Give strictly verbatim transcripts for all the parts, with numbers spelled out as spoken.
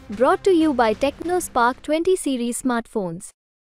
Brought to you by TechnoSpark twenty series smartphones.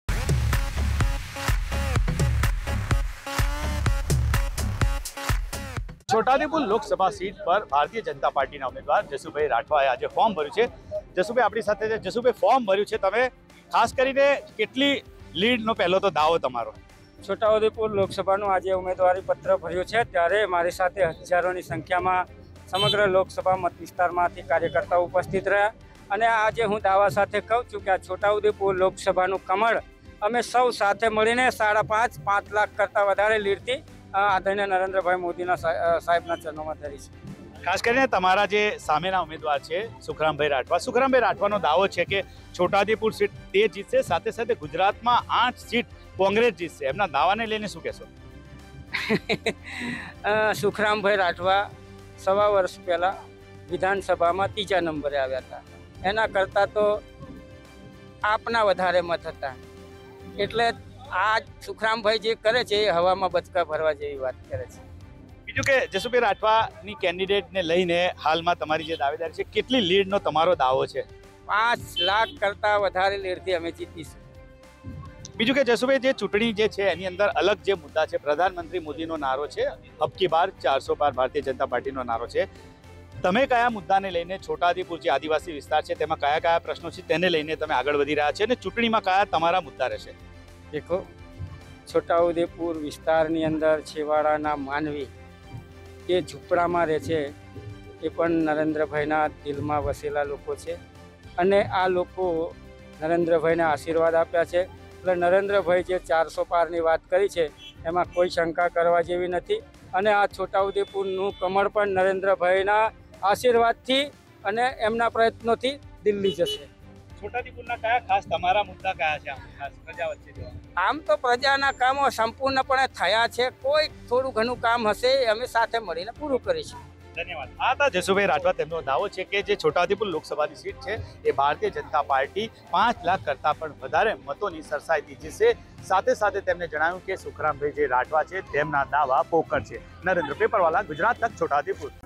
Chhota Udepur Lok Sabha seat પર ભારતીય જનતા પાર્ટીના ઉમેદવાર જસુભાઈ રાઠવાએ આજે ફોર્મ ભર્યું છે। જસુભાઈ આપણી સાથે છે। જસુભાઈ, ફોર્મ ભર્યું છે તમે, ખાસ કરીને કેટલી લીડનો પહેલો તો દાવો તમારો? છોટાઉદેપુર લોકસભાનું આજે ઉમેદવારી પત્ર ભર્યું છે ત્યારે મારી સાથે હજારોની સંખ્યામાં સમગ્ર લોકસભા મત વિસ્તારમાંથી કાર્યકર્તાઓ ઉપસ્થિત રહ્યા અને આજે હું દાવા સાથે કહું છું કે આ છોટાઉદેપુર લોકસભાનું કમળ અમે સૌ સાથે મળીને સાડા પાંચ પાંચ લાખ કરતાં વધારે લીડથી આદરણીય નરેન્દ્રભાઈ મોદીના સાહેબના ચરણોમાં ધરી છે। ખાસ કરીને તમારા જે સામેના ઉમેદવાર છે સુખરામભાઈ રાઠવા, સુખરામભાઈ રાઠવાનો દાવો છે કે છોટાઉદેપુર સીટ તે જીતશે, સાથે સાથે ગુજરાતમાં આઠ સીટ કોંગ્રેસ જીતશે। એમના દાવાને લઈને શું કહેશો? સુખરામભાઈ રાઠવા સવા વર્ષ પહેલાં વિધાનસભામાં ત્રીજા નંબરે આવ્યા હતા, એના કરતાં તો આપના વધારે મત હતા, એટલે આ સુખરામભાઈ જે કરે છે એ હવામાં બચકા ભરવા જેવી વાત કરે છે। બીજું કે જસુભાઈ રાઠવાની કેન્ડિડેટને લઈને હાલમાં તમારી જે દાવેદારી છે, કેટલી લીડનો તમારો દાવો છે? પાંચ લાખ કરતાં વધારે લીડથી અમે જીતીશું। બીજું કે જસુભાઈ, જે ચૂંટણી જે છે એની અંદર અલગ જે મુદ્દા છે, પ્રધાનમંત્રી મોદીનો નારો છે, અબકી બાર ચારસો પાર ભારતીય જનતા પાર્ટીનો નારો છે, તમે કયા મુદ્દાને લઈને છોટાઉદેપુર જે આદિવાસી વિસ્તાર છે તેમાં કયા કયા પ્રશ્નો છે તેને લઈને તમે આગળ વધી રહ્યા છે અને ચૂંટણીમાં કયા તમારા મુદ્દા રહેશે? દેખો, છોટાઉદેપુર વિસ્તારની અંદર છેવાડાના માનવી એ ઝૂંપડામાં રહે છે, એ પણ નરેન્દ્રભાઈના દિલમાં વસેલા લોકો છે અને આ લોકો નરેન્દ્રભાઈને આશીર્વાદ આપ્યા છે, એટલે નરેન્દ્રભાઈ જે ચારસો પારની વાત કરી છે એમાં કોઈ શંકા કરવા જેવી નથી અને આ છોટાઉદેપુરનું કમળ પણ નરેન્દ્રભાઈના આશીર્વાદથી અને એમના પ્રયત્નોથી દિલ્હી જશે। છોટાઉદેપુરના કયા ખાસ તમારા મુદ્દા કયા છે ખાસ પ્રજા વચ્ચે? આમ તો પ્રજાના કામો સંપૂર્ણપણે થયા છે, કોઈ થોડું ઘણું કામ હશે એ અમે સાથે મળીને પૂરું કરીશું। ધન્યવાદ। આ હતા જસુભાઈ રાઠવા, તેમનો દાવો છે કે જે છોટાઉદેપુર લોકસભાની સીટ છે એ ભારતીય જનતા પાર્ટી પાંચ લાખ કરતાં પણ વધારે મતોની સરસાઈથી જીતશે। સાથે સાથે તેમણે જણાવ્યું કે સુખરામભાઈ જે રાઠવા છે તેમના દાવા પોકળ છે। નરેન્દ્ર પેપરવાલા, ગુજરાત તક, છોટાઉદેપુર।